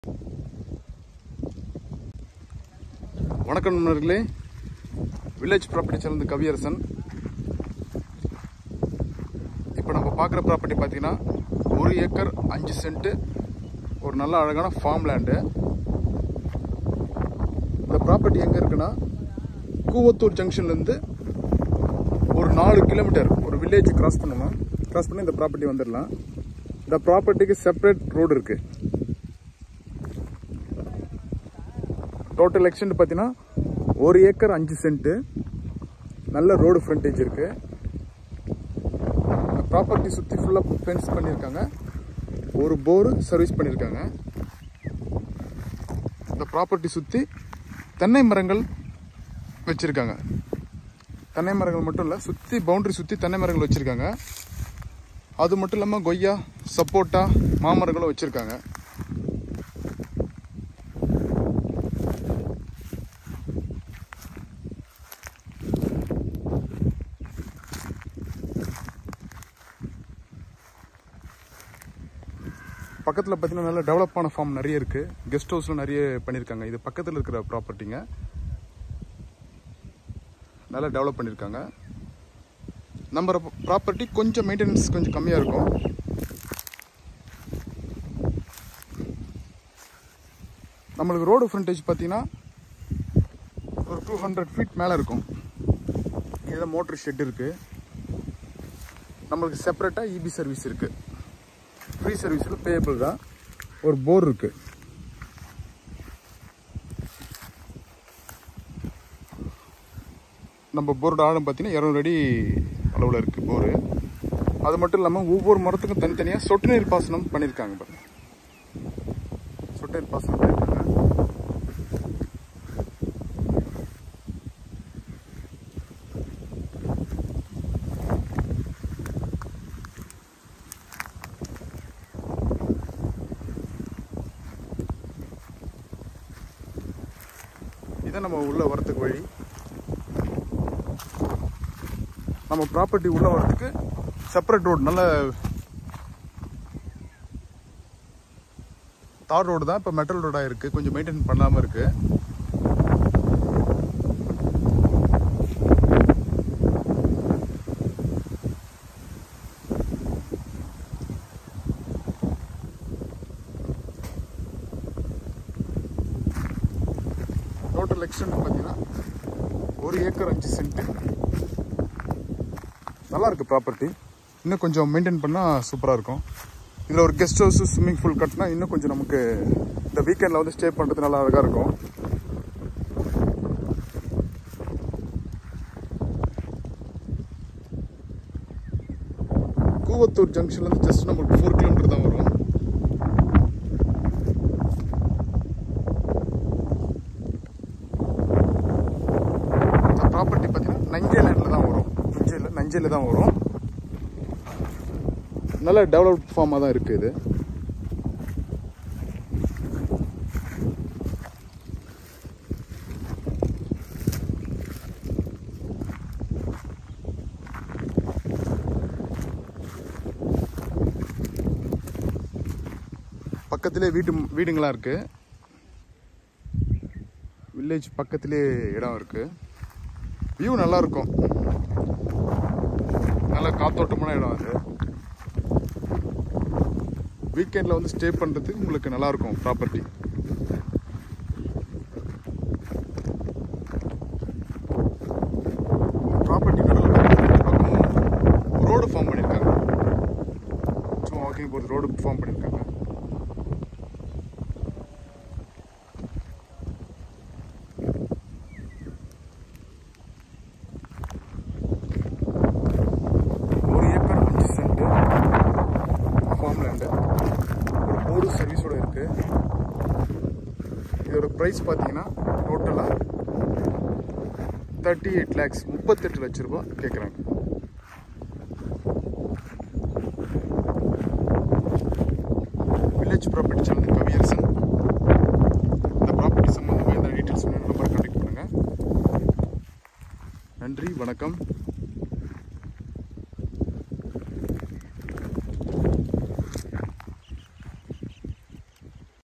வணக்கம் நண்பர்களே, village property channel Kaviyarasan. இப்போ நம்ம பார்க்குற ப்ராப்பர்ட்டி பார்த்தீங்கன்னா 1 ஏக்கர் 5 சென்ட் ஒரு நல்ல அழகான ஃபார்ம் லேண்டு. இந்த ப்ராப்பர்ட்டி எங்கே இருக்குன்னா கூவத்தூர் ஜங்ஷன்லேருந்து ஒரு 4 கிலோமீட்டர் ஒரு வில்லேஜ் கிராஸ் பண்ணி இந்த ப்ராப்பர்ட்டி வந்துடலாம். இந்த ப்ராப்பர்ட்டிக்கு செப்பரேட் ரோடு இருக்கு. டோட்டல் எக்ஸ்டென்ட் பார்த்தீங்கன்னா 1 ஏக்கர் 5 சென்ட் நல்ல ரோடு ஃப்ரண்டேஜ் இருக்கு. ப்ராப்பர்ட்டி சுற்றி ஃபுல்லாக ஃபென்ஸ் பண்ணியிருக்காங்க. ஒரு போர் சர்வீஸ் பண்ணியிருக்காங்க. இந்த ப்ராப்பர்ட்டி சுற்றி தென்னை மரங்கள் வச்சிருக்காங்க. தென்னை மரங்கள் மட்டும் இல்லை, சுற்றி பவுண்டரி சுற்றி தென்னை மரங்கள் வச்சிருக்காங்க. அது மட்டும் இல்லாமல் கொய்யா, சப்போட்டா, மாமரங்களும் வச்சிருக்காங்க. பக்கத்தில் பார்த்தீங்கன்னா நல்ல டெவலப்பான ஃபார்ம் நிறைய இருக்குது. கெஸ்ட் ஹவுஸில் நிறைய பண்ணியிருக்காங்க. இது பக்கத்தில் இருக்கிற ப்ராப்பர்ட்டிங்க, நல்லா டெவலப் பண்ணியிருக்காங்க. நம்ம ப்ராப்பர்ட்டி கொஞ்சம் மெயின்டெனன்ஸ் கொஞ்சம் கம்மியாக இருக்கும். நம்மளுக்கு ரோடு ஃப்ரண்டேஜ் பார்த்தீங்கன்னா ஒரு 200 ஃபீட் மேலே இருக்கும். இதில் மோட்டர் ஷெட் இருக்குது. நம்மளுக்கு செப்பரேட்டாக இபி சர்வீஸ் இருக்குது. ஃப்ரீ சர்வீஸில் பேயபிள் தான். ஒரு போர் இருக்கு. நம்ம போரோட ஆழம் பார்த்தீங்கன்னா 200 அடி அளவில் இருக்குது போரு. அது மட்டும் இல்லாமல் ஒவ்வொரு மரத்துக்கும் தனித்தனியாக சொட்டு நீர் பாசனம் பண்ணியிருக்காங்க. பாருங்க, சொட்டு நீர் பாசனம் பண்ணியிருக்காங்க. இதான் நம்ம உள்ள வரத்துக்கு வழி. நம்ம ப்ராப்பர்ட்டி உள்ள வரத்துக்கு செப்பரேட் ரோடு, நல்ல தார் ரோடு தான். இப்போ மெட்டல் ரோடாக இருக்குது, கொஞ்சம் மெயின்டைன் பண்ணாமல் இருக்குது. டோட்டல் எக்ஸ்டென்ட் பார்த்தீங்கன்னா 1 ஏக்கர் 5 சென்ட். நல்லா இருக்குது ப்ராப்பர்ட்டி. இன்னும் கொஞ்சம் மெயின்டைன் பண்ணால் சூப்பராக இருக்கும். இதில் ஒரு கெஸ்ட் ஹவுஸ், ஸ்விம்மிங் பூல் கட்டினா இன்னும் கொஞ்சம் நமக்கு இந்த வீக்கெண்டில் வந்து ஸ்டே பண்ணுறது நல்லா அழகாக இருக்கும். கூவத்தூர் ஜங்ஷன்லேருந்து ஜஸ்ட் நமக்கு 4 கிலோமீட்டர் தான் வரும். ப்ராப்பர்ட்டி பார்த்தீங்கன்னா நஞ்சையில் தான் வரும். நஞ்சையில் தான் வரும். நல்ல டெவலப்ட் ஃபார்மாக தான் இருக்குது இது. பக்கத்திலே வீடுங்களாம் இருக்கு. வில்லேஜ் பக்கத்திலே இடம் இருக்கு. வியூ நல்லா இருக்கும். நல்ல காத்தோட்டமான இடம் அது. வீக்கெண்டில் வந்து ஸ்டே பண்ணுறதுக்கு உங்களுக்கு நல்லா இருக்கும் ப்ராப்பர்ட்டி. ப்ராப்பர்ட்டி பக்கமும் ரோடு ஃபார்ம் பண்ணியிருக்காங்க. சும்மா வாக்கிங் போகிறது ரோடு ஃபார்ம் பண்ணியிருக்காங்க. சர்வீஸோட இருக்கு. இதோட பிரைஸ் பார்த்தீங்கன்னா டோட்டலாக 38 lakhs 38 லட்ச ரூபாய் கேட்குறாங்க.